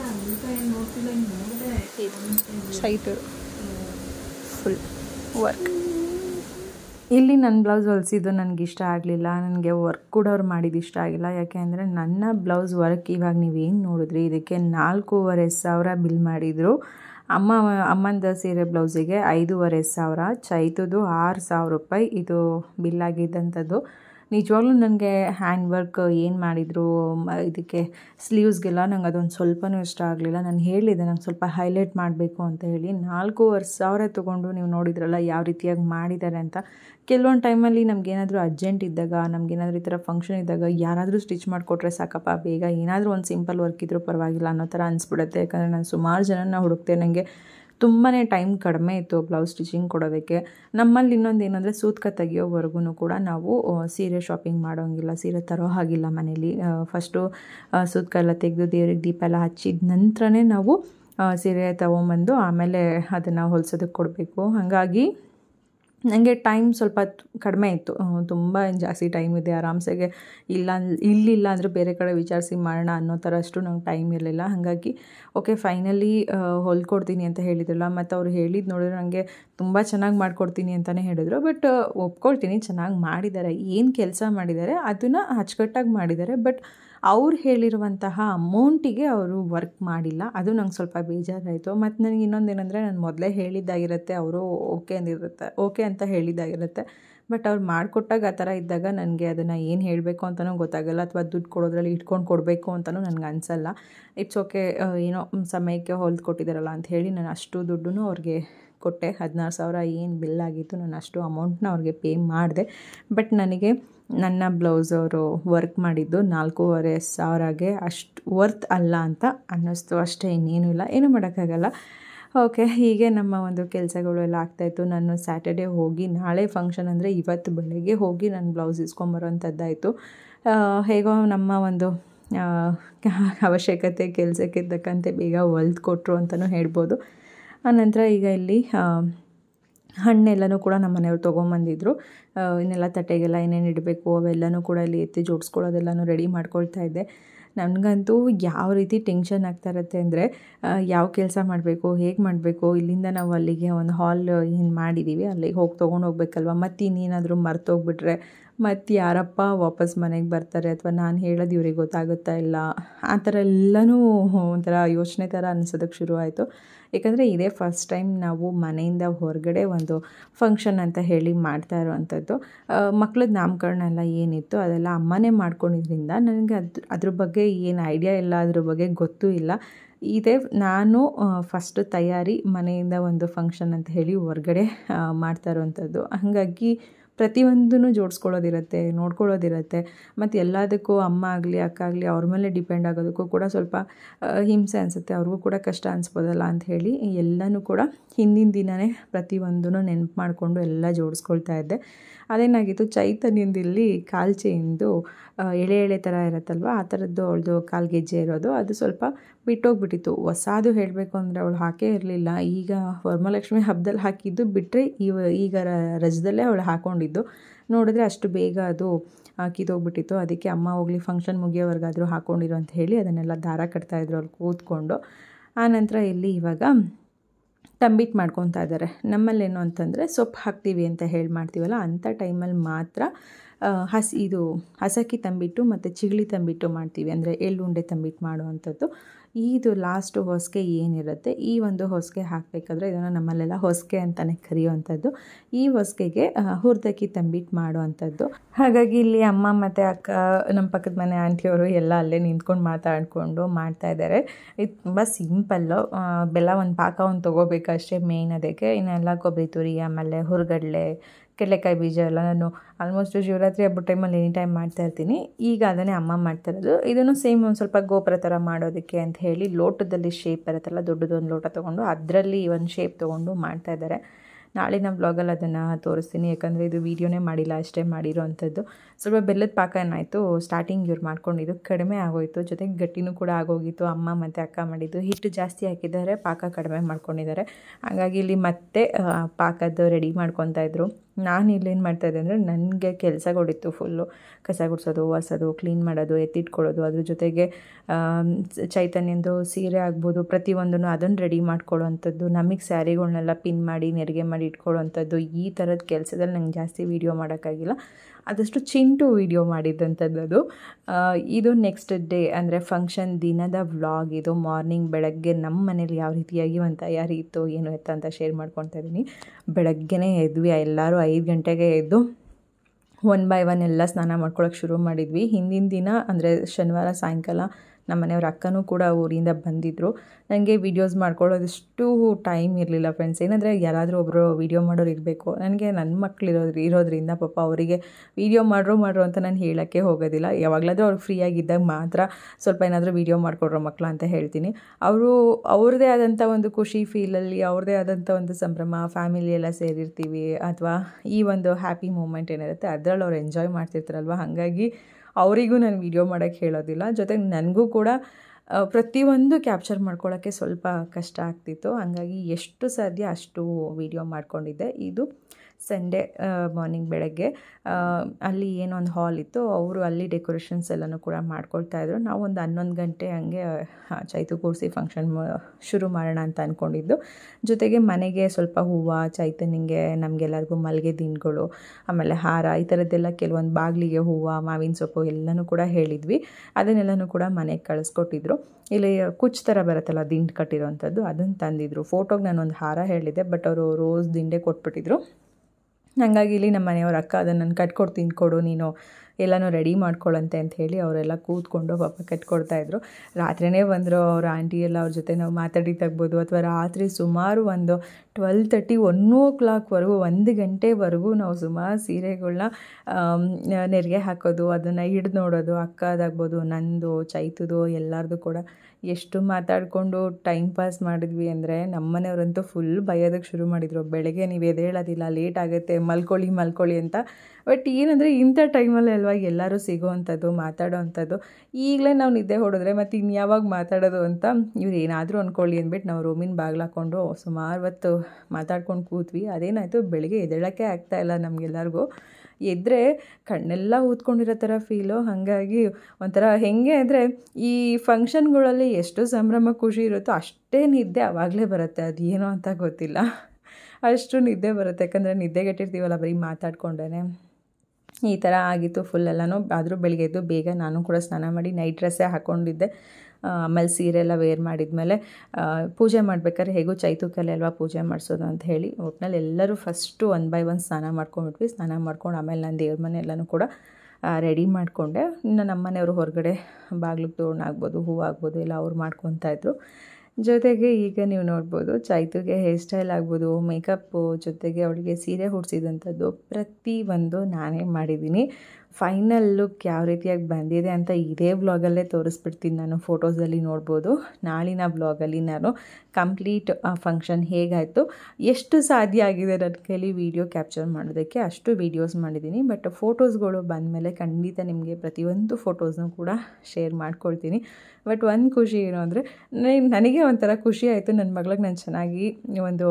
ಚೈತು ಫುಲ್ ವರ್ಕ್. ಇಲ್ಲಿ ನನ್ನ ಬ್ಲೌಸ್ ಹೊಲಿಸಿದ್ದು ನನಗಿಷ್ಟ ಆಗಲಿಲ್ಲ. ನನಗೆ ವರ್ಕ್ ಕೂಡ ಅವ್ರು ಮಾಡಿದ್ದು ಇಷ್ಟ ಆಗಿಲ್ಲ. ಯಾಕೆ ಅಂದರೆ ನನ್ನ ಬ್ಲೌಸ್ ವರ್ಕ್ ಇವಾಗ ನೀವೇನು ನೋಡಿದ್ರಿ ಇದಕ್ಕೆ ನಾಲ್ಕೂವರೆ ಸಾವಿರ ಬಿಲ್ ಮಾಡಿದರು. ಅಮ್ಮ ಅಮ್ಮಂದ ಸೀರೆ ಬ್ಲೌಸಿಗೆ ಐದೂವರೆ ಸಾವಿರ, ಚೈತುದು ಆರು ಸಾವಿರ ರೂಪಾಯಿ ಇದು ಬಿಲ್ ಆಗಿದ್ದಂಥದ್ದು. ನಿಜವಾಗ್ಲೂ ನನಗೆ ಹ್ಯಾಂಡ್ ವರ್ಕ್ ಏನು ಮಾಡಿದರು ಇದಕ್ಕೆ ಸ್ಲೀವ್ಸ್ಗೆಲ್ಲ ನಂಗೆ ಅದೊಂದು ಸ್ವಲ್ಪನೂ ಇಷ್ಟ ಆಗಲಿಲ್ಲ. ನಾನು ಹೇಳಿದ್ದೆ ನಂಗೆ ಸ್ವಲ್ಪ ಹೈಲೈಟ್ ಮಾಡಬೇಕು ಅಂತ ಹೇಳಿ. ನಾಲ್ಕೂವರೆ ಸಾವಿರ ತೊಗೊಂಡು ನೀವು ನೋಡಿದ್ರಲ್ಲ ಯಾವ ರೀತಿಯಾಗಿ ಮಾಡಿದ್ದಾರೆ ಅಂತ. ಕೆಲವೊಂದು ಟೈಮಲ್ಲಿ ನಮಗೇನಾದರೂ ಅರ್ಜೆಂಟ್ ಇದ್ದಾಗ, ನಮಗೇನಾದರೂ ಈ ಥರ ಫಂಕ್ಷನ್ ಇದ್ದಾಗ ಯಾರಾದರೂ ಸ್ಟಿಚ್ ಮಾಡಿಕೊಟ್ರೆ ಸಾಕಪ್ಪ, ಬೇಗ ಏನಾದರೂ ಒಂದು ಸಿಂಪಲ್ ವರ್ಕ್ ಇದ್ದರೂ ಪರವಾಗಿಲ್ಲ ಅನ್ನೋ ಥರ ಅನಿಸ್ಬಿಡುತ್ತೆ. ಯಾಕಂದರೆ ನಾನು ಸುಮಾರು ಜನನ ಹುಡುಕ್ತೆ. ನನಗೆ ತುಂಬಾ ಟೈಮ್ ಕಡಿಮೆ ಇತ್ತು ಬ್ಲೌಸ್ ಸ್ಟಿಚಿಂಗ್ ಕೊಡೋದಕ್ಕೆ. ನಮ್ಮಲ್ಲಿ ಇನ್ನೊಂದು ಏನಂದರೆ ಸೂತ್ಕ ತೆಗಿಯೋವರೆಗೂ ಕೂಡ ನಾವು ಸೀರೆ ಶಾಪಿಂಗ್ ಮಾಡೋಂಗಿಲ್ಲ, ಸೀರೆ ತರೋ ಹಾಗಿಲ್ಲ ಮನೇಲಿ. ಫಸ್ಟು ಸೂತ್ಕ ಎಲ್ಲ ತೆಗೆದು ದೇವ್ರಿಗೆ ದೀಪ ಎಲ್ಲ ಹಚ್ಚಿದ ನಂತರನೇ ನಾವು ಸೀರೆ ತೊಗೊಂಬಂದು ಆಮೇಲೆ ಅದನ್ನು ಹೊಲ್ಸೋದಕ್ಕೆ ಕೊಡಬೇಕು. ಹಾಗಾಗಿ ನನಗೆ ಟೈಮ್ ಸ್ವಲ್ಪ ಕಡಿಮೆ ಇತ್ತು. ತುಂಬ ಜಾಸ್ತಿ ಟೈಮ್ ಇದೆ. ಆರಾಮ್ಸೆಗೆ ಇಲ್ಲ ಇಲ್ಲಿಲ್ಲ ಅಂದರೆ ಬೇರೆ ಕಡೆ ವಿಚಾರಿಸಿ ಮಾಡೋಣ ಅನ್ನೋ ಥರ ಅಷ್ಟು ನಂಗೆ ಟೈಮ್ ಇರಲಿಲ್ಲ. ಹಾಗಾಗಿ ಓಕೆ ಫೈನಲಿ ಹೊಲ್ಕೊಡ್ತೀನಿ ಅಂತ ಹೇಳಿದ್ರಲ್ಲ. ಮತ್ತು ಅವ್ರು ಹೇಳಿದ್ದು ನೋಡಿದ್ರೆ ನನಗೆ ತುಂಬ ಚೆನ್ನಾಗಿ ಮಾಡಿಕೊಡ್ತೀನಿ ಅಂತಲೇ ಹೇಳಿದ್ರು. ಬಟ್ ಒಪ್ಕೊಳ್ತೀನಿ, ಚೆನ್ನಾಗಿ ಮಾಡಿದ್ದಾರೆ. ಏನು ಕೆಲಸ ಮಾಡಿದ್ದಾರೆ ಅದನ್ನು ಅಚ್ಚುಕಟ್ಟಾಗಿ ಮಾಡಿದ್ದಾರೆ. ಬಟ್ ಅವ್ರು ಹೇಳಿರುವಂತಹ ಅಮೌಂಟಿಗೆ ಅವರು ವರ್ಕ್ ಮಾಡಿಲ್ಲ. ಅದು ನಂಗೆ ಸ್ವಲ್ಪ ಬೇಜಾರಾಯಿತು. ಮತ್ತು ನನಗೆ ಇನ್ನೊಂದೇನೆಂದರೆ ನಾನು ಮೊದಲೇ ಹೇಳಿದ್ದಾಗಿರುತ್ತೆ, ಅವರು ಓಕೆ ಅಂದಿರುತ್ತೆ ಓಕೆ ಅಂತ ಹೇಳಿದ್ದಾಗಿರುತ್ತೆ. ಬಟ್ ಅವ್ರು ಮಾಡಿಕೊಟ್ಟಾಗ ಆ ಥರ ಇದ್ದಾಗ ನನಗೆ ಅದನ್ನು ಏನು ಹೇಳಬೇಕು ಅಂತಲೂ ಗೊತ್ತಾಗಲ್ಲ, ಅಥವಾ ದುಡ್ಡು ಕೊಡೋದ್ರಲ್ಲಿ ಇಟ್ಕೊಂಡು ಕೊಡಬೇಕು ಅಂತಲೂ ನನಗೆ ಅನಿಸಲ್ಲ. ಇಟ್ಸ್ ಓಕೆ, ಏನೋ ಸಮಯಕ್ಕೆ ಹೊಲ್ದು ಕೊಟ್ಟಿದ್ದಾರಲ್ಲ ಅಂತ ಹೇಳಿ ನಾನು ಅಷ್ಟು ದುಡ್ಡನ್ನು ಅವ್ರಿಗೆ ಕೊಟ್ಟೆ. ಹದಿನಾರು ಸಾವಿರ ಏನು ಬಿಲ್ ಆಗಿತ್ತು, ನಾನು ಅಷ್ಟು ಅಮೌಂಟ್ನ ಅವ್ರಿಗೆ ಪೇ ಮಾಡಿದೆ. ಬಟ್ ನನಗೆ ನನ್ನ ಬ್ಲೌಸ್ ಅವರು ವರ್ಕ್ ಮಾಡಿದ್ದು ನಾಲ್ಕೂವರೆ ಸಾವಿರಗೆ ಅಷ್ಟು ವರ್ತ್ ಅಲ್ಲ ಅಂತ ಅನ್ನಿಸ್ತು ಅಷ್ಟೇ, ಇನ್ನೇನು ಇಲ್ಲ, ಏನೂ ಮಾಡೋಕ್ಕಾಗಲ್ಲ. ಓಕೆ, ಹೀಗೆ ನಮ್ಮ ಒಂದು ಕೆಲಸಗಳು ಎಲ್ಲ ಆಗ್ತಾಯಿತ್ತು. ನಾನು ಸ್ಯಾಟರ್ಡೇ ಹೋಗಿ, ನಾಳೆ ಫಂಕ್ಷನ್ ಅಂದರೆ ಇವತ್ತು ಬೆಳಗ್ಗೆ ಹೋಗಿ ನಾನು ಬ್ಲೌಸ್ ಇಸ್ಕೊಂಬರೋಂಥದ್ದಾಯಿತು. ಹೇಗೋ ನಮ್ಮ ಒಂದು ಅವಶ್ಯಕತೆ ಕೆಲಸಕ್ಕೆ ತಕ್ಕಂತೆ ಬೇಗ ಹೊಲ್ದು ಕೊಟ್ಟರು ಅಂತಲೂ ಹೇಳ್ಬೋದು. ಆನಂತರ ಈಗ ಇಲ್ಲಿ ಹಣ್ಣೆಲ್ಲನೂ ಕೂಡ ನಮ್ಮ ಮನೆಯವ್ರು ತೊಗೊಂಬಂದಿದ್ರು. ಇನ್ನೆಲ್ಲ ತಟ್ಟೆಗೆಲ್ಲ ಏನೇನು ಇಡಬೇಕು ಅವೆಲ್ಲನೂ ಕೂಡ ಇಲ್ಲಿ ಎತ್ತಿ ಜೋಡಿಸ್ಕೊಳ್ಳೋದೆಲ್ಲನೂ ರೆಡಿ ಮಾಡ್ಕೊಳ್ತಾ ಇದ್ದೆ. ನನಗಂತೂ ಯಾವ ರೀತಿ ಟೆನ್ಷನ್ ಆಗ್ತಾ ಇರುತ್ತೆ ಅಂದರೆ, ಯಾವ ಕೆಲಸ ಮಾಡಬೇಕು, ಹೇಗೆ ಮಾಡಬೇಕು, ಇಲ್ಲಿಂದ ನಾವು ಅಲ್ಲಿಗೆ ಒಂದು ಹಾಲ್ ಏನು ಮಾಡಿದ್ದೀವಿ ಅಲ್ಲಿಗೆ ಹೋಗಿ ತೊಗೊಂಡು ಹೋಗ್ಬೇಕಲ್ವ, ಮತ್ತು ಇನ್ನೇನಾದರೂ ಮರ್ತೋಗ್ಬಿಟ್ರೆ ಮತ್ತು ಯಾರಪ್ಪ ವಾಪಸ್ ಮನೆಗೆ ಬರ್ತಾರೆ, ಅಥವಾ ನಾನು ಹೇಳೋದು ಇವ್ರಿಗೆ ಗೊತ್ತಾಗುತ್ತಾ ಇಲ್ಲ, ಆ ಥರ ಎಲ್ಲನೂ ಒಂಥರ ಯೋಚನೆ ಥರ ಅನ್ಸೋದಕ್ಕೆ ಶುರು ಆಯಿತು. ಏಕೆಂದರೆ ಇದೇ ಫಸ್ಟ್ ಟೈಮ್ ನಾವು ಮನೆಯಿಂದ ಹೊರಗಡೆ ಒಂದು ಫಂಕ್ಷನ್ ಅಂತ ಹೇಳಿ ಮಾಡ್ತಾ ಇರೋವಂಥದ್ದು. ಮಕ್ಳದ್ದು ನಾಮಕರಣ ಎಲ್ಲ ಏನಿತ್ತು ಅದೆಲ್ಲ ಅಮ್ಮನೇ ಮಾಡ್ಕೊಂಡಿದ್ರಿಂದ ನನಗೆ ಅದು ಅದ್ರ ಬಗ್ಗೆ ಏನು ಐಡಿಯಾ ಇಲ್ಲ, ಅದ್ರ ಬಗ್ಗೆ ಗೊತ್ತೂ ಇಲ್ಲ. ಇದೇ ನಾನು ಫಸ್ಟ್ ತಯಾರಿ ಮನೆಯಿಂದ ಒಂದು ಫಂಕ್ಷನ್ ಅಂತ ಹೇಳಿ ಹೊರಗಡೆ ಮಾಡ್ತಾ ಇರೋವಂಥದ್ದು. ಹಾಗಾಗಿ ಪ್ರತಿಯೊಂದೂ ಜೋಡಿಸ್ಕೊಳ್ಳೋದಿರುತ್ತೆ, ನೋಡ್ಕೊಳ್ಳೋದಿರುತ್ತೆ. ಮತ್ತು ಎಲ್ಲದಕ್ಕೂ ಅಮ್ಮ ಆಗಲಿ ಅಕ್ಕ ಆಗಲಿ ಅವ್ರ ಮೇಲೆ ಡಿಪೆಂಡ್ ಆಗೋದಕ್ಕೂ ಕೂಡ ಸ್ವಲ್ಪ ಹಿಂಸೆ ಅನಿಸುತ್ತೆ, ಅವ್ರಿಗೂ ಕೂಡ ಕಷ್ಟ ಅನಿಸ್ಬೋದಲ್ಲ ಅಂತ ಹೇಳಿ ಎಲ್ಲನೂ ಕೂಡ ಹಿಂದಿನ ದಿನವೇ ಪ್ರತಿಯೊಂದೂ ನೆನಪು ಮಾಡಿಕೊಂಡು ಎಲ್ಲ ಜೋಡಿಸ್ಕೊಳ್ತಾ ಇದ್ದೆ. ಅದೇನಾಗಿತ್ತು, ಚೈತನ್ಯದಲ್ಲಿ ಕಾಲು ಚೈನ್ದು ಎಳೆ ಎಳೆ ಥರ ಇರುತ್ತಲ್ವ, ಆ ಥರದ್ದು ಅವಳದು ಕಾಲು ಗೆಜ್ಜೆ ಇರೋದು ಅದು ಸ್ವಲ್ಪ ಬಿಟ್ಟೋಗ್ಬಿಟ್ಟಿತ್ತು. ಹೊಸಾದು ಹೇಳಬೇಕು ಅಂದರೆ ಅವಳು ಹಾಕೇ ಇರಲಿಲ್ಲ. ಈಗ ವರಮಹಾಲಕ್ಷ್ಮಿ ಹಬ್ಬದಲ್ಲಿ ಹಾಕಿದ್ದು ಬಿಟ್ಟರೆ ಇವ ಈಗ ರಜದಲ್ಲೇ ಅವಳು ಹಾಕ್ಕೊಂಡಿದ್ದು. ನೋಡಿದ್ರೆ ಅಷ್ಟು ಬೇಗ ಅದು ಕಿತ್ತೋಗ್ಬಿಟ್ಟಿತ್ತು. ಅದಕ್ಕೆ ಅಮ್ಮ ಹೋಗಲಿ ಫಂಕ್ಷನ್ ಮುಗಿಯೋವರೆಗಾದರೂ ಹಾಕ್ಕೊಂಡಿರೋ ಅಂತ ಹೇಳಿ ಅದನ್ನೆಲ್ಲ ದಾರ ಕಟ್ತಾಯಿದ್ರು ಅಲ್ಲಿ ಕೂತ್ಕೊಂಡು. ಆನಂತರ ಇಲ್ಲಿ ಇವಾಗ ತಂಬಿಟ್ಟು ಮಾಡ್ಕೊತಾ ಇದ್ದಾರೆ. ನಮ್ಮಲ್ಲೇನು ಅಂತಂದರೆ ಸೊಪ್ಪು ಹಾಕ್ತೀವಿ ಅಂತ ಹೇಳಿ ಮಾಡ್ತೀವಲ್ಲ, ಅಂಥ ಟೈಮಲ್ಲಿ ಮಾತ್ರ ಹಸಿ ಇದು ಹಸಕಿ ತಂಬಿಟ್ಟು ಮತ್ತು ಚಿಗಳಿ ತಂಬಿಟ್ಟು ಮಾಡ್ತೀವಿ, ಅಂದರೆ ಎಳ್ಳುಂಡೆ ತಂಬಿಟ್ಟು ಮಾಡುವಂಥದ್ದು. ಇದು ಲಾಸ್ಟು ಹೊಸಕೆ ಏನಿರುತ್ತೆ, ಈ ಒಂದು ಹೊಸಕೆ ಹಾಕಬೇಕಾದ್ರೆ ಇದನ್ನು ನಮ್ಮಲ್ಲೆಲ್ಲ ಹೊಸಕೆ ಅಂತಲೇ ಕರೆಯುವಂಥದ್ದು. ಈ ಹೊಸಕೆಗೆ ಹುರಿದಕ್ಕಿ ತಂಬಿಟ್ಟು ಮಾಡುವಂಥದ್ದು. ಹಾಗಾಗಿ ಇಲ್ಲಿ ಅಮ್ಮ ಮತ್ತು ಅಕ್ಕ, ನಮ್ಮ ಪಕ್ಕದ ಮನೆ ಆಂಟಿಯವರು ಎಲ್ಲ ಅಲ್ಲೇ ನಿಂತ್ಕೊಂಡು ಮಾತಾಡಿಕೊಂಡು ಮಾಡ್ತಾಯಿದ್ದಾರೆ. ಇದು ತುಂಬ ಸಿಂಪಲ್ಲು. ಬೆಲ್ಲ ಒಂದು ಪಾಕ ಒಂದು ತೊಗೋಬೇಕು ಅಷ್ಟೇ ಮೇಯ್ನ್ ಅದಕ್ಕೆ. ಇನ್ನೆಲ್ಲ ಕೊಬ್ಬರಿ ತುರಿ, ಆಮೇಲೆ ಹುರುಗಡಲೆ, ಕಡಲೆಕಾಯಿ ಬೀಜ ಎಲ್ಲ ನಾನು ಆಲ್ಮೋಸ್ಟ್ ಶಿವರಾತ್ರಿ ಹಬ್ಬದ ಟೈಮಲ್ಲಿ ಎನಿ ಟೈಮ್ ಮಾಡ್ತಾಯಿರ್ತೀನಿ. ಈಗ ಅದನ್ನೇ ಅಮ್ಮ ಮಾಡ್ತಾಯಿರೋದು. ಇದನ್ನು ಸೇಮ್ ಒಂದು ಸ್ವಲ್ಪ ಗೋಪುರ ಥರ ಮಾಡೋದಕ್ಕೆ ಅಂತ ಹೇಳಿ ಲೋಟದಲ್ಲಿ ಶೇಪ್ ಬರುತ್ತಲ್ಲ, ದೊಡ್ಡದೊಂದು ಲೋಟ ತೊಗೊಂಡು ಅದರಲ್ಲಿ ಒಂದು ಶೇಪ್ ತೊಗೊಂಡು ಮಾಡ್ತಾಯಿದ್ದಾರೆ. ನಾಳಿನ ಬ್ಲಾಗಲ್ಲಿ ಅದನ್ನು ತೋರಿಸ್ತೀನಿ, ಯಾಕಂದರೆ ಇದು ವೀಡಿಯೋನೇ ಮಾಡಿಲ್ಲ, ಅಷ್ಟೇ ಮಾಡಿರೋ ಅಂಥದ್ದು. ಸ್ವಲ್ಪ ಬೆಲ್ಲದ ಪಾಕ ಏನಾಯಿತು, ಸ್ಟಾರ್ಟಿಂಗ್ ಇವ್ರು ಮಾಡ್ಕೊಂಡಿದ್ದು ಕಡಿಮೆ ಆಗೋಯಿತು, ಜೊತೆಗೆ ಗಟ್ಟಿನೂ ಕೂಡ ಆಗೋಗಿತ್ತು. ಅಮ್ಮ ಮತ್ತು ಅಕ್ಕ ಮಾಡಿದ್ದು ಹಿಟ್ಟು ಜಾಸ್ತಿ ಹಾಕಿದ್ದಾರೆ, ಪಾಕ ಕಡಿಮೆ ಮಾಡ್ಕೊಂಡಿದ್ದಾರೆ. ಹಾಗಾಗಿ ಇಲ್ಲಿ ಮತ್ತೆ ಪಾಕದ್ದು ರೆಡಿ ಮಾಡ್ಕೊತಾಯಿದ್ರು. ನಾನು ಇಲ್ಲೇನು ಮಾಡ್ತಾಯಿದ್ದೆ ಅಂದರೆ, ನನಗೆ ಕೆಲಸಗಳಿತ್ತು ಫುಲ್ಲು. ಕಸ ಗುಡಿಸೋದು, ಒರೆಸೋದು, ಕ್ಲೀನ್ ಮಾಡೋದು, ಎತ್ತಿಟ್ಕೊಳ್ಳೋದು, ಅದ್ರ ಜೊತೆಗೆ ಚೈತನ್ಯಂದು ಸೀರೆ ಆಗ್ಬೋದು ಪ್ರತಿಯೊಂದನ್ನು ಅದನ್ನು ರೆಡಿ ಮಾಡ್ಕೊಳ್ಳೋವಂಥದ್ದು, ನಮಗೆ ಸ್ಯಾರಿಗಳ್ನೆಲ್ಲ ಪಿನ್ ಮಾಡಿ ನೆರಿಗೆ ಮಾಡಿ ಇಟ್ಕೊಳ್ಳೋವಂಥದ್ದು. ಈ ಥರದ ಕೆಲಸದಲ್ಲಿ ನಂಗೆ ಜಾಸ್ತಿ ವೀಡಿಯೋ ಮಾಡೋಕ್ಕಾಗಿಲ್ಲ, ಆದಷ್ಟು ಚಿಂಟು ವೀಡಿಯೋ ಮಾಡಿದ್ದಂಥದ್ದು ಅದು. ಇದು ನೆಕ್ಸ್ಟ್ ಡೇ ಅಂದರೆ ಫಂಕ್ಷನ್ ದಿನದ ವ್ಲಾಗ್ ಇದು. ಮಾರ್ನಿಂಗ್ ಬೆಳಗ್ಗೆ ನಮ್ಮ ಮನೇಲಿ ಯಾವ ರೀತಿಯಾಗಿ ಒಂದು ತಯಾರಿ ಇತ್ತು ಏನು ಎತ್ತ ಅಂತ ಶೇರ್ ಮಾಡ್ಕೊತಾ ಇದ್ದೀನಿ. ಬೆಳಗ್ಗೆನೇ ಎದ್ವಿ, ಎಲ್ಲರೂ ಐದು ಗಂಟೆಗೆ ಎದ್ದು ಒನ್ ಬೈ ಒನ್ ಎಲ್ಲ ಸ್ನಾನ ಮಾಡ್ಕೊಳ್ಳೋಕೆ ಶುರು ಮಾಡಿದ್ವಿ. ಹಿಂದಿನ ದಿನ ಅಂದರೆ ಶನಿವಾರ ಸಾಯಂಕಾಲ ನಮ್ಮ ಮನೆಯವ್ರ ಅಕ್ಕನೂ ಕೂಡ ಊರಿಂದ ಬಂದಿದ್ದರು. ನನಗೆ ವೀಡಿಯೋಸ್ ಮಾಡ್ಕೊಳ್ಳೋದಷ್ಟು ಟೈಮ್ ಇರಲಿಲ್ಲ ಫ್ರೆಂಡ್ಸ್. ಏನಂದರೆ ಯಾರಾದರೂ ಒಬ್ಬರು ವೀಡಿಯೋ ಮಾಡೋರು ಇರಬೇಕು. ನನಗೆ ನನ್ನ ಮಕ್ಳು ಇರೋದು ಇರೋದ್ರಿಂದ ಪಾಪ ಅವರಿಗೆ ವೀಡಿಯೋ ಮಾಡ್ರೋ ಮಾಡ್ರೋ ಅಂತ ನಾನು ಹೇಳೋಕ್ಕೆ ಹೋಗೋದಿಲ್ಲ. ಯಾವಾಗಲಾದರೂ ಅವ್ರು ಫ್ರೀಯಾಗಿದ್ದಾಗ ಮಾತ್ರ ಸ್ವಲ್ಪ ಏನಾದರೂ ವೀಡಿಯೋ ಮಾಡಿಕೊಡ್ರೋ ಮಕ್ಕಳು ಅಂತ ಹೇಳ್ತೀನಿ. ಅವರು ಅವ್ರದ್ದೇ ಆದಂಥ ಒಂದು ಖುಷಿ ಫೀಲಲ್ಲಿ, ಅವ್ರದ್ದೇ ಆದಂಥ ಒಂದು ಸಂಭ್ರಮ, ಫ್ಯಾಮಿಲಿ ಎಲ್ಲ ಸೇರಿರ್ತೀವಿ ಅಥವಾ ಈ ಒಂದು ಹ್ಯಾಪಿ ಮೂಮೆಂಟ್ ಏನಿರುತ್ತೆ ಅದರಲ್ಲಿ ಅವ್ರು ಎಂಜಾಯ್ ಮಾಡ್ತಿರ್ತಾರಲ್ವ. ಹಾಗಾಗಿ ಅವರಿಗೂ ನಾನು ವೀಡಿಯೋ ಮಾಡೋಕ್ಕೆ ಹೇಳೋದಿಲ್ಲ. ಜೊತೆಗೆ ನನಗೂ ಕೂಡ ಪ್ರತಿಯೊಂದು ಕ್ಯಾಪ್ಚರ್ ಮಾಡ್ಕೊಳ್ಳೋಕ್ಕೆ ಸ್ವಲ್ಪ ಕಷ್ಟ ಆಗ್ತಿತ್ತು. ಹಾಗಾಗಿ ಎಷ್ಟು ಸಾಧ್ಯ ಅಷ್ಟು ವೀಡಿಯೋ ಮಾಡ್ಕೊಂಡಿದ್ದೆ. ಇದು ಸಂಡೇ ಮಾರ್ನಿಂಗ್ ಬೆಳಗ್ಗೆ ಅಲ್ಲಿ ಏನೊಂದು ಹಾಲ್ ಇತ್ತು, ಅವರು ಅಲ್ಲಿ ಡೆಕೋರೇಷನ್ಸ್ ಎಲ್ಲನೂ ಕೂಡ ಮಾಡ್ಕೊಳ್ತಾಯಿದ್ರು. ನಾವು ಒಂದು ಹನ್ನೊಂದು ಗಂಟೆ ಹಂಗೆ ಚೈತು ಕೂರಿಸಿ ಫಂಕ್ಷನ್ ಶುರು ಮಾಡೋಣ ಅಂತ ಅಂದ್ಕೊಂಡಿದ್ದು. ಜೊತೆಗೆ ಮನೆಗೆ ಸ್ವಲ್ಪ ಹೂವು, ಚೈತನ್ಯಂಗೆ ನಮಗೆಲ್ಲರಿಗೂ ಮಲ್ಲಿಗೆ ದಿಂಡುಗಳು, ಆಮೇಲೆ ಹಾರ, ಈ ಥರದ್ದೆಲ್ಲ ಕೆಲವೊಂದು ಬಾಗಿಲಿಗೆ ಹೂವು, ಮಾವಿನ ಸೊಪ್ಪು ಎಲ್ಲನೂ ಕೂಡ ಹೇಳಿದ್ವಿ. ಅದನ್ನೆಲ್ಲನೂ ಕೂಡ ಮನೆಗೆ ಕಳಿಸ್ಕೊಟ್ಟಿದ್ರು. ಇಲ್ಲಿ ಕುಚ್ಚು ಥರ ಬರುತ್ತಲ್ಲ ದಿಂಡು ಕಟ್ಟಿರೋವಂಥದ್ದು, ಅದನ್ನು ತಂದಿದ್ರು. ಫೋಟೋಗೆ ನಾನೊಂದು ಹಾರ ಹೇಳಿದ್ದೆ, ಬಟ್ ಅವರು ರೋಸ್ ದಿಂಡೆ ಕೊಟ್ಬಿಟ್ಟಿದ್ರು. ಹಾಗಾಗಿ ಇಲ್ಲಿ ನಮ್ಮ ಮನೆಯವ್ರ ಅಕ್ಕ ಅದನ್ನು ನಾನು ಕಟ್ಕೊಡ್ತೀನಿ ಕೊಡು ನೀನು ಎಲ್ಲನೂ ರೆಡಿ ಮಾಡ್ಕೊಳ್ಳಂತೆ ಅಂತ ಹೇಳಿ ಅವರೆಲ್ಲ ಕೂತ್ಕೊಂಡು ಪಾಪ ಕಟ್ಕೊಡ್ತಾಯಿದ್ರು. ರಾತ್ರಿಯೇ ಬಂದರು ಅವ್ರ ಆಂಟಿ ಎಲ್ಲ, ಅವ್ರ ಜೊತೆ ನಾವು ಮಾತಾಡಿ ತೆಗ್ಬೋದು. ಅಥವಾ ರಾತ್ರಿ ಸುಮಾರು ಒಂದು ಟ್ವೆಲ್ ತರ್ಟಿ ಒನ್ ಓ ಕ್ಲಾಕ್ವರೆಗೂ ಒಂದು ಗಂಟೆವರೆಗೂ ನಾವು ಸುಮಾರು ಸೀರೆಗಳನ್ನ ನೆರಿಗೆ ಹಾಕೋದು, ಅದನ್ನು ಹಿಡ್ದು ನೋಡೋದು, ಅಕ್ಕದಾಗ್ಬೋದು, ನಂದು, ಚೈತುದು, ಎಲ್ಲರದು ಕೂಡ ಎಷ್ಟು ಮಾತಾಡಿಕೊಂಡು ಟೈಮ್ ಪಾಸ್ ಮಾಡಿದ್ವಿ ಅಂದರೆ ನಮ್ಮನೆಯವರಂತೂ ಫುಲ್ ಬೈಯೋದಕ್ಕೆ ಶುರು ಮಾಡಿದರು. ಬೆಳಗ್ಗೆ ನೀವು ಎದ್ದೇಳೋದಿಲ್ಲ, ಲೇಟ್ ಆಗುತ್ತೆ, ಮಲ್ಕೊಳ್ಳಿ ಮಲ್ಕೊಳ್ಳಿ ಅಂತ. ಬಟ್ ಏನಂದರೆ ಇಂಥ ಟೈಮಲ್ಲಿ ಅಲ್ವಾ ಎಲ್ಲರೂ ಸಿಗೋವಂಥದ್ದು, ಮಾತಾಡೋ ಅಂಥದ್ದು. ಈಗಲೇ ನಾವು ನಿದ್ದೆ ಹೊಡೆದ್ರೆ ಮತ್ತು ಇನ್ನು ಯಾವಾಗ ಮಾತಾಡೋದು ಅಂತ ಇವ್ರು ಏನಾದರೂ ಅಂದ್ಕೊಳ್ಳಿ ಅಂದ್ಬಿಟ್ಟು ನಾವು ರೂಮಿನ ಬಾಗಿಲು ಹಾಕ್ಕೊಂಡು ಸುಮಾರು ಹೊತ್ತು ಮಾತಾಡ್ಕೊಂಡು ಕೂತ್ವಿ. ಅದೇನಾಯಿತು, ಬೆಳಗ್ಗೆ ಎದ್ದೇಳೋಕ್ಕೆ ಆಗ್ತಾಯಿಲ್ಲ ನಮಗೆಲ್ಲರಿಗೂ. ಎದ್ದರೆ ಕಣ್ಣೆಲ್ಲ ಊದ್ಕೊಂಡಿರೋ ಥರ ಫೀಲು. ಹಾಗಾಗಿ ಒಂಥರ ಹೇಗೆ ಅಂದರೆ ಈ ಫಂಕ್ಷನ್ಗಳಲ್ಲಿ ಎಷ್ಟು ಸಂಭ್ರಮ ಖುಷಿ ಇರುತ್ತೋ ಅಷ್ಟೇ ನಿದ್ದೆ ಆವಾಗಲೇ ಬರುತ್ತೆ. ಅದು ಏನೋ ಅಂತ ಗೊತ್ತಿಲ್ಲ, ಅಷ್ಟು ನಿದ್ದೆ ಬರುತ್ತೆ. ಯಾಕಂದರೆ ನಿದ್ದೆಗೆಟ್ಟಿರ್ತೀವಲ್ಲ ಬರೀ ಮಾತಾಡ್ಕೊಂಡೇ. ಈ ಥರ ಆಗಿತ್ತು ಫುಲ್ ಎಲ್ಲನೂ. ಆದರೂ ಬೆಳಿಗ್ಗೆ ಎದ್ದು ಬೇಗ ನಾನು ಕೂಡ ಸ್ನಾನ ಮಾಡಿ ನೈಟ್ ಡ್ರೆಸ್ಸೇ ಹಾಕ್ಕೊಂಡಿದ್ದೆ. ಆಮೇಲೆ ಸೀರೆ ಎಲ್ಲ ವೇರ್ ಮಾಡಿದ್ಮೇಲೆ ಪೂಜೆ ಮಾಡ್ಬೇಕಾದ್ರೆ ಹೇಗೂ ಚೈತುಕಲ್ಲಿ ಅಲ್ವಾ ಪೂಜೆ ಮಾಡಿಸೋದು ಅಂತ ಹೇಳಿ ಒಟ್ಟಿನಲ್ಲಿ ಎಲ್ಲರೂ ಫಸ್ಟು ಒನ್ ಬೈ ಒನ್ ಸ್ನಾನ ಮಾಡ್ಕೊಂಡ್ಬಿಟ್ವಿ. ಸ್ನಾನ ಮಾಡ್ಕೊಂಡು ಆಮೇಲೆ ನಾನು ದೇವ್ರ ಮನೆ ಎಲ್ಲನೂ ಕೂಡ ರೆಡಿ ಮಾಡಿಕೊಂಡೆ. ಇನ್ನು ನಮ್ಮ ಮನೆಯವರು ಹೊರಗಡೆ ಬಾಗಿಲಿಗೆ ತೋರಣ ಆಗ್ಬೋದು, ಹೂವು ಆಗ್ಬೋದು ಎಲ್ಲ ಅವ್ರು ಮಾಡ್ಕೊತಾಯಿದ್ರು. ಜೊತೆಗೆ ಈಗ ನೀವು ನೋಡ್ಬೋದು ಚೈತುಗೆ ಹೇರ್ ಸ್ಟೈಲ್ ಆಗ್ಬೋದು, ಮೇಕಪ್ಪು, ಜೊತೆಗೆ ಅವಳಿಗೆ ಸೀರೆ ಉಡ್ಸಿದಂಥದ್ದು ಪ್ರತಿಯೊಂದು ನಾನೇ ಮಾಡಿದ್ದೀನಿ. ಫೈನಲ್ ಲುಕ್ ಯಾವ ರೀತಿಯಾಗಿ ಬಂದಿದೆ ಅಂತ ಇದೇ ವ್ಲಾಗಲ್ಲೇ ತೋರಿಸ್ಬಿಡ್ತೀನಿ ನಾನು. ಫೋಟೋಸಲ್ಲಿ ನೋಡ್ಬೋದು. ನಾಳಿನ ವ್ಲಾಗಲ್ಲಿ ನಾನು ಕಂಪ್ಲೀಟ್ ಫಂಕ್ಷನ್ ಹೇಗಾಯಿತು, ಎಷ್ಟು ಸಾಧ್ಯ ಆಗಿದೆ ನನ್ನ ಕೈಲಿ ವೀಡಿಯೋ ಕ್ಯಾಪ್ಚರ್ ಮಾಡೋದಕ್ಕೆ ಅಷ್ಟು ವೀಡಿಯೋಸ್ ಮಾಡಿದ್ದೀನಿ. ಬಟ್ ಫೋಟೋಸ್ಗಳು ಬಂದಮೇಲೆ ಖಂಡಿತ ನಿಮಗೆ ಪ್ರತಿಯೊಂದು ಫೋಟೋಸ್ನೂ ಕೂಡ ಶೇರ್ ಮಾಡ್ಕೊಳ್ತೀನಿ. ಬಟ್ ಒಂದು ಖುಷಿ ಏನು ಅಂದರೆ ನನಗೆ ಒಂಥರ ಖುಷಿ ಆಯಿತು, ನನ್ನ ಮಗಳಿಗೆ ನಾನು ಚೆನ್ನಾಗಿ ಒಂದು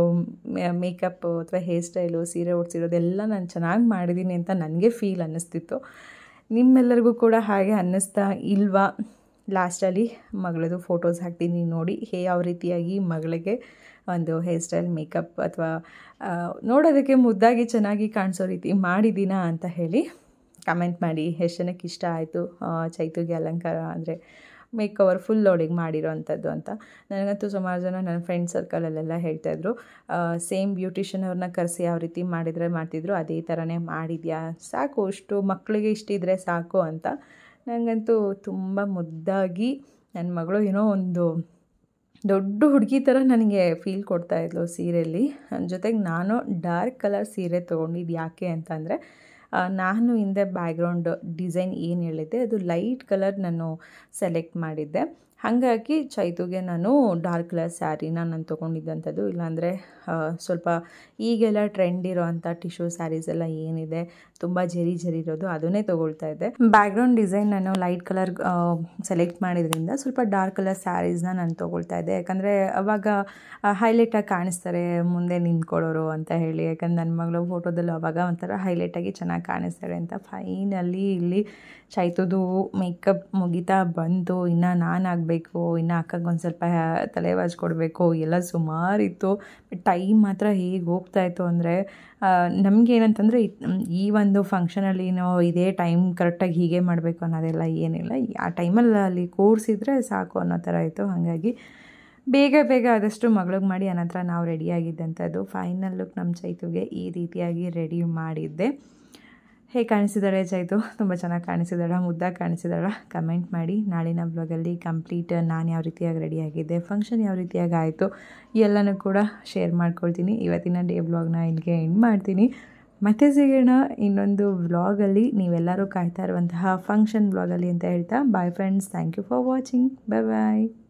ಮೇಕಪ್ ಅಥವಾ ಹೇರ್ ಸ್ಟೈಲು, ಸೀರೆ ಉಡ್ಸಿರೋದೆಲ್ಲ ನಾನು ಚೆನ್ನಾಗಿ ಮಾಡಿದ್ದೀನಿ ಅಂತ ನನಗೆ ಫೀಲ್ ಅನ್ನಿಸ್ತಿತ್ತು. ನಿಮ್ಮೆಲ್ಲರಿಗೂ ಕೂಡ ಹಾಗೆ ಅನ್ನಿಸ್ತಾ ಇಲ್ವಾ? ಲಾಸ್ಟಲ್ಲಿ ಮಗಳದು ಫೋಟೋಸ್ ಹಾಕ್ತೀನಿ ನೋಡಿ, ಹೇ ಯಾವ ರೀತಿಯಾಗಿ ಮಗಳಿಗೆ ಒಂದು ಹೇರ್ ಸ್ಟೈಲ್, ಮೇಕಪ್ ಅಥವಾ ನೋಡೋದಕ್ಕೆ ಮುದ್ದಾಗಿ ಚೆನ್ನಾಗಿ ಕಾಣಿಸೋ ರೀತಿ ಮಾಡಿದ್ದೀನಾ ಅಂತ ಹೇಳಿ ಕಮೆಂಟ್ ಮಾಡಿ. ಎಷ್ಟು ಜನಕ್ಕೆ ಇಷ್ಟ ಆಯಿತು ಚೈತುಗೆ ಅಲಂಕಾರ ಅಂದರೆ ಮೇಕ್ ಓವರ್ ಫುಲ್ ಅವಳಿಗೆ ಮಾಡಿರೋ ಅಂಥದ್ದು ಅಂತ. ನನಗಂತೂ ಸುಮಾರು ಜನ ನನ್ನ ಫ್ರೆಂಡ್ ಸರ್ಕಲಲ್ಲೆಲ್ಲ ಹೇಳ್ತಾಯಿದ್ರು, ಸೇಮ್ ಬ್ಯೂಟಿಷಿಯನ್ ಅವ್ರನ್ನ ಕರೆಸಿ ಯಾವ ರೀತಿ ಮಾಡಿದರೆ ಮಾಡ್ತಿದ್ರು ಅದೇ ಥರನೇ ಮಾಡಿದ್ಯಾ, ಸಾಕು ಅಷ್ಟು ಮಕ್ಕಳಿಗೆ ಇಷ್ಟಿದ್ರೆ ಸಾಕು ಅಂತ. ನನಗಂತೂ ತುಂಬ ಮುದ್ದಾಗಿ ನನ್ನ ಮಗಳು ಏನೋ ಒಂದು ದೊಡ್ಡ ಹುಡುಗಿ ಥರ ನನಗೆ ಫೀಲ್ ಕೊಡ್ತಾಯಿದ್ಲು ಸೀರೆಯಲ್ಲಿ. ಜೊತೆಗೆ ನಾನು ಡಾರ್ಕ್ ಕಲರ್ ಸೀರೆ ತೊಗೊಂಡಿದ್ದು ಯಾಕೆ ಅಂತಂದರೆ ನಾನು ಹಿಂದೆ ಬ್ಯಾಕ್ಗ್ರೌಂಡ್ ಡಿಸೈನ್ ಏನು ಹೇಳಿದ್ದೆ ಅದು ಲೈಟ್ ಕಲರ್ ನಾನು ಸೆಲೆಕ್ಟ್ ಮಾಡಿದ್ದೆ. ಹಾಗಾಗಿ ಚೈತುಗೆ ನಾನು ಡಾರ್ಕ್ ಕಲರ್ ಸ್ಯಾರಿನ ನಾನು ತೊಗೊಂಡಿದ್ದಂಥದ್ದು. ಇಲ್ಲಾಂದರೆ ಸ್ವಲ್ಪ ಈಗೆಲ್ಲ ಟ್ರೆಂಡ್ ಇರೋ ಅಂಥ ಟಿಶ್ಯೂ ಸ್ಯಾರೀಸ್ ಎಲ್ಲ ಏನಿದೆ ತುಂಬ ಜರಿ ಜರಿ ಇರೋದು ಅದನ್ನೇ ತೊಗೊಳ್ತಾ ಇದ್ದೆ. ಬ್ಯಾಕ್ಗ್ರೌಂಡ್ ಡಿಸೈನ್ ನಾನು ಲೈಟ್ ಕಲರ್ ಸೆಲೆಕ್ಟ್ ಮಾಡಿದ್ರಿಂದ ಸ್ವಲ್ಪ ಡಾರ್ಕ್ ಕಲರ್ ಸ್ಯಾರೀಸ್ನ ನಾನು ತೊಗೊಳ್ತಾ ಇದ್ದೆ. ಯಾಕಂದರೆ ಅವಾಗ ಹೈಲೈಟಾಗಿ ಕಾಣಿಸ್ತಾರೆ ಮುಂದೆ ನಿಂತ್ಕೊಳ್ಳೋರು ಅಂತ ಹೇಳಿ. ಯಾಕಂದ್ರೆ ನನ್ನ ಮಗಳು ಫೋಟೋದಲ್ಲಿ ಅವಾಗ ಒಂಥರ ಹೈಲೈಟಾಗಿ ಚೆನ್ನಾಗಿ ಕಾಣಿಸ್ತಾರೆ ಅಂತ. ಫೈನಲಿ ಇಲ್ಲಿ ಚೈತುದು ಮೇಕಪ್ ಮುಗಿತಾ ಬಂತು. ಇನ್ನು ನಾನು ಆಗಬೇಕು, ಇನ್ನು ಅಕ್ಕಗೆ ಒಂದು ಸ್ವಲ್ಪ ತಲೆ ವಾಚ್ ಕೊಡಬೇಕು, ಎಲ್ಲ ಸುಮಾರಿತ್ತು. ಟೈಮ್ ಮಾತ್ರ ಹೇಗೆ ಹೋಗ್ತಾಯಿತ್ತು ಅಂದರೆ ನಮಗೇನಂತಂದರೆ ಈ ಒಂದು ಫಂಕ್ಷನಲ್ಲಿ ನಾವು ಇದೇ ಟೈಮ್ ಕರೆಕ್ಟಾಗಿ ಹೀಗೆ ಮಾಡಬೇಕು ಅನ್ನೋದೆಲ್ಲ ಏನಿಲ್ಲ. ಆ ಟೈಮಲ್ಲಿ ಅಲ್ಲಿ ಕೂರಿಸಿದ್ರೆ ಸಾಕು ಅನ್ನೋ ಥರ ಇತ್ತು. ಹಾಗಾಗಿ ಬೇಗ ಬೇಗ ಆದಷ್ಟು ಮಗಳಿಗೆ ಮಾಡಿ ಅನಂತರ ನಾವು ರೆಡಿಯಾಗಿದ್ದಂಥದ್ದು. ಫೈನಲ್ ಲುಕ್ ನಮ್ಮ ಚೈತುಗೆ ಈ ರೀತಿಯಾಗಿ ರೆಡಿ ಮಾಡಿದ್ದೆ. ಹೇಗೆ ಕಾಣಿಸಿದಾಳೆ ಚೈತು? ತುಂಬ ಚೆನ್ನಾಗಿ ಕಾಣಿಸಿದಾಳ, ಮುದ್ದಾಗಿ ಕಾಣಿಸಿದಾಳ? ಕಮೆಂಟ್ ಮಾಡಿ. ನಾಳಿನ ಬ್ಲಾಗಲ್ಲಿ ಕಂಪ್ಲೀಟ್ ನಾನು ಯಾವ ರೀತಿಯಾಗಿ ರೆಡಿಯಾಗಿದ್ದೆ, ಫಂಕ್ಷನ್ ಯಾವ ರೀತಿಯಾಗಿ ಆಯಿತು ಎಲ್ಲನೂ ಕೂಡ ಶೇರ್ ಮಾಡ್ಕೊಳ್ತೀನಿ. ಇವತ್ತಿನ ಡೇ ಬ್ಲಾಗ್ನ ಇಲ್ಲಿಗೆ ಎಂಡ್ ಮಾಡ್ತೀನಿ. ಮತ್ತೆ ಸಿಗೋಣ ಇನ್ನೊಂದು ವ್ಲಾಗಲ್ಲಿ, ನೀವೆಲ್ಲರೂ ಕಾಯ್ತಾ ಇರುವಂತಹ ಫಂಕ್ಷನ್ ವ್ಲಾಗಲ್ಲಿ ಅಂತ ಹೇಳ್ತಾ bye friends. Thank you for watching. Bye bye.